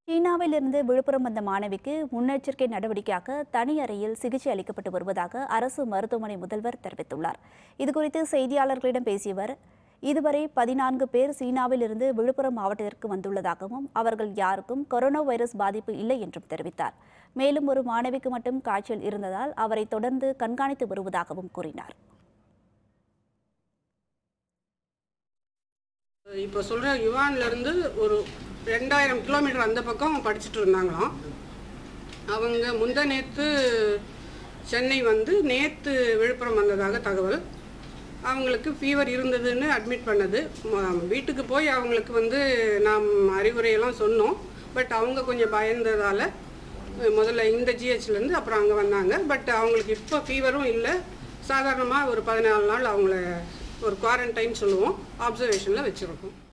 சீனாவிலிருந்து விழுப்புரம் வந்த மாணவிக்கு முன்னெச்சரிக்கை நடவடிக்கையாக தனி அறையில் சிகிச்சை அளிக்கப்பட்டு வருவதாக அரசு மருத்துவமனை முதல்வர் தெரிவித்துள்ளார். இதுகுறித்து செய்தியாளர்களிடம் பேசியவர், இதுவரை 14 பேர் சீனாவிலிருந்து விழுப்புரம் மாவட்டத்திற்கு வந்துள்ளதாகவும் அவர்கள் யாருக்கும் கொரோனா வைரஸ் பாதிப்பு இல்லை என்றும் தெரிவித்தார். மேலும் ஒரு மாணவிக்கு மட்டும் காய்ச்சல் இருந்ததால் அவரை தொடர்ந்து கண்காணித்து வருவதாகவும் கூறினார். இப்போ சொல்கிற யுவான்லேருந்து ஒரு 2000 கிலோமீட்டர் அந்த பக்கம் படிச்சுட்டு இருந்தாங்களாம். அவங்க முந்த நேற்று சென்னை வந்து நேற்று விழுப்புரம் வந்ததாக தகவல். அவங்களுக்கு ஃபீவர் இருந்ததுன்னு அட்மிட் பண்ணது. வீட்டுக்கு போய் அவங்களுக்கு வந்து நாம் அறிவுரையெல்லாம் சொன்னோம். பட் அவங்க கொஞ்சம் பயந்ததால் முதல்ல இந்த ஜிஹெச்லேருந்து அப்புறம் அங்கே வந்தாங்க. பட் அவங்களுக்கு இப்போ ஃபீவரும் இல்லை. சாதாரணமாக ஒரு 14 நாள் அவங்கள ஒரு குவாரண்டைன் சொல்லுவோம், அப்சர்வேஷனில் வச்சுருக்கோம்.